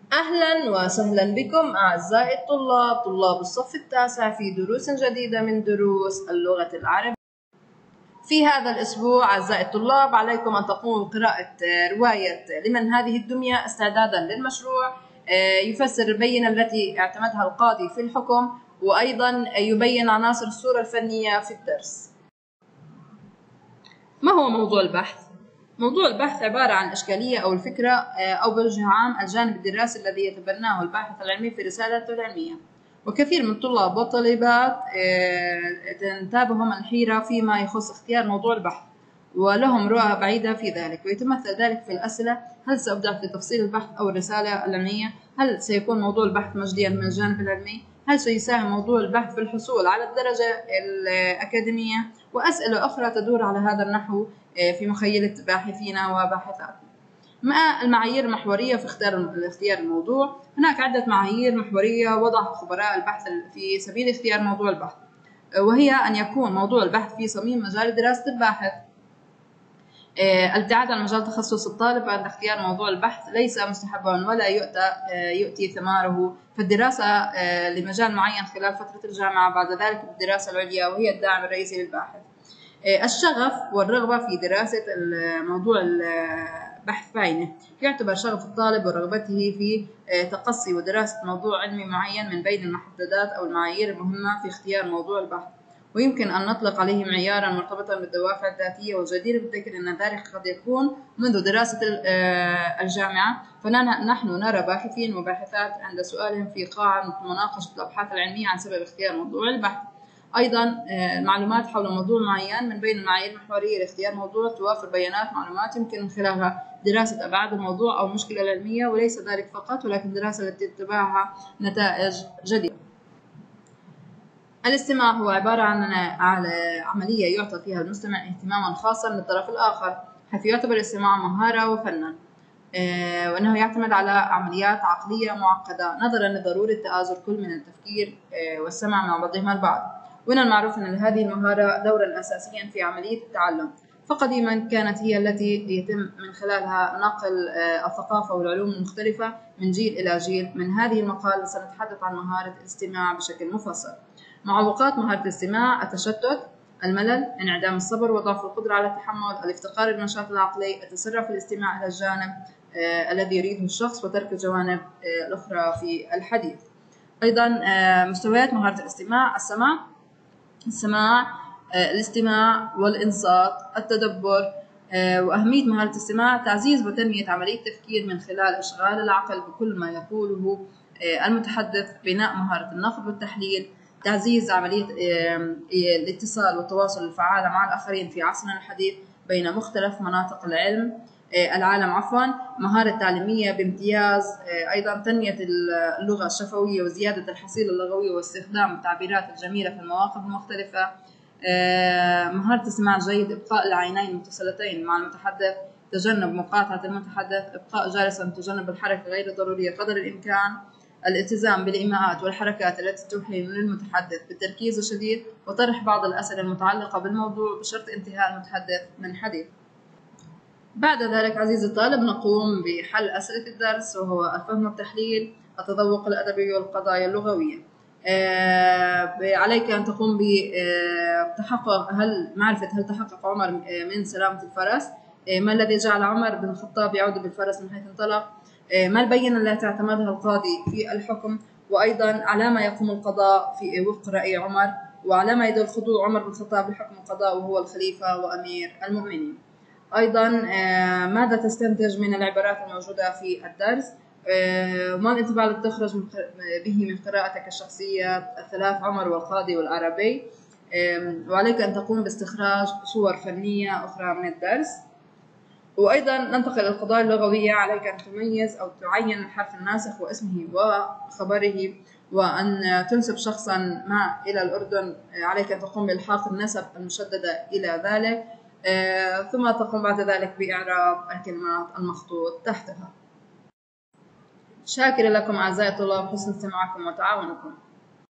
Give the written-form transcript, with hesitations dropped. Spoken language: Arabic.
أهلا وسهلا بكم أعزائي الطلاب، طلاب الصف التاسع في دروس جديدة من دروس اللغة العربية. في هذا الأسبوع أعزائي الطلاب عليكم أن تقوموا بقراءة رواية لمن هذه الدمية استعدادا للمشروع يفسر البينة التي اعتمدها القاضي في الحكم، وأيضا يبين عناصر الصورة الفنية في الدرس. ما هو موضوع البحث؟ موضوع البحث عبارة عن الإشكالية أو الفكرة أو بوجه عام الجانب الدراسي الذي يتبناه الباحث العلمي في رسالته العلمية. وكثير من الطلاب والطالبات تنتابهم الحيرة فيما يخص اختيار موضوع البحث، ولهم رؤى بعيدة في ذلك، ويتمثل ذلك في الأسئلة: هل سأبدع في تفصيل البحث أو الرسالة العلمية؟ هل سيكون موضوع البحث مجديا من الجانب العلمي؟ هل سيساهم موضوع البحث في الحصول على الدرجة الأكاديمية؟ وأسئلة أخرى تدور على هذا النحو في مخيلة باحثين وباحثات. ما المعايير المحورية في اختيار الموضوع؟ هناك عدة معايير محورية وضعها خبراء البحث في سبيل اختيار موضوع البحث، وهي أن يكون موضوع البحث في صميم مجال دراسة الباحث. الابتعاد عن مجال تخصص الطالب عند اختيار موضوع البحث ليس مستحبا ولا يؤتي ثماره، فالدراسة لمجال معين خلال فترة الجامعة، بعد ذلك الدراسة العليا وهي الداعم الرئيسي للباحث. الشغف والرغبة في دراسة موضوع البحث بعينه. يعتبر شغف الطالب ورغبته في تقصي ودراسة موضوع علمي معين من بين المحددات أو المعايير المهمة في اختيار موضوع البحث، ويمكن أن نطلق عليه معيارا مرتبطا بالدوافع الذاتية. والجدير بالذكر أن ذلك قد يكون منذ دراسة الجامعة، فنحن نرى باحثين وباحثات عند سؤالهم في قاعة مناقشة الأبحاث العلمية عن سبب اختيار موضوع البحث. أيضا معلومات حول موضوع معين. من بين المعايير المحورية لاختيار موضوع توافر بيانات معلومات يمكن من خلالها دراسة أبعاد الموضوع أو المشكلة العلمية، وليس ذلك فقط ولكن دراسة التي تتبعها نتائج جديدة. الاستماع هو عبارة عن عملية يعطى فيها المستمع اهتماما خاصا للطرف الآخر، حيث يعتبر الاستماع مهارة وفنا، وأنه يعتمد على عمليات عقلية معقدة نظرا لضرورة تآزر كل من التفكير والسمع مع بعضهما البعض. ومن المعروف أن لهذه المهارة دورا أساسيا في عملية التعلم، فقديما كانت هي التي يتم من خلالها نقل الثقافة والعلوم المختلفة من جيل إلى جيل. من هذه المقال سنتحدث عن مهارة الاستماع بشكل مفصل. معوقات مهارة الاستماع: التشتت، الملل، انعدام الصبر وضعف القدرة على التحمل، الافتقار للنشاط العقلي، التسرع في الاستماع إلى الجانب الذي يريده الشخص، وترك الجوانب الأخرى في الحديث. أيضا مستويات مهارة الاستماع: السماع، الاستماع والإنصات، التدبر. وأهمية مهارة الاستماع: تعزيز وتنمية عملية التفكير من خلال إشغال العقل بكل ما يقوله المتحدث، بناء مهارة النقد والتحليل، تعزيز عملية الاتصال والتواصل الفعال مع الآخرين في عصرنا الحديث بين مختلف مناطق العالم. مهارة تعليمية بامتياز. أيضا تنمية اللغة الشفوية وزيادة الحصيلة اللغوية واستخدام التعبيرات الجميلة في المواقف المختلفة. مهارة الاستماع الجيد: إبقاء العينين متصلتين مع المتحدث، تجنب مقاطعة المتحدث، إبقاء جالسا، تجنب الحركة غير الضرورية قدر الإمكان، الالتزام بالإيماءات والحركات التي توحي للمتحدث بالتركيز الشديد، وطرح بعض الأسئلة المتعلقة بالموضوع بشرط انتهاء المتحدث من حديث. بعد ذلك عزيزي الطالب نقوم بحل أسئلة الدرس، وهو الفهم والتحليل، التذوق الأدبي والقضايا اللغوية. عليك أن تقوم بتحقق معرفة هل تحقق عمر من سلامة الفرس؟ ما الذي جعل عمر بن الخطاب يعود بالفرس من حيث انطلق؟ ما البينة التي اعتمدها القاضي في الحكم؟ وأيضا على ما يقوم القضاء في وفق رأي عمر؟ وعلى ما يدل خضوع عمر بن الخطاب لحكم القضاء وهو الخليفة وأمير المؤمنين؟ أيضا ماذا تستنتج من العبارات الموجودة في الدرس؟ ما الانطباع الذي تخرج به من قراءتك الشخصية الثلاث: عمر والقاضي والعربي؟ وعليك أن تقوم باستخراج صور فنية أخرى من الدرس. وأيضا ننتقل للقضايا اللغوية. عليك أن تميز أو تعين الحرف الناسخ واسمه وخبره، وأن تنسب شخصا ما إلى الأردن. عليك أن تقوم بإلحاق النسب المشددة إلى ذلك، ثم تقوم بعد ذلك بإعراب الكلمات المخطوط تحتها. شاكر لكم أعزائي الطلاب حسن استماعكم وتعاونكم.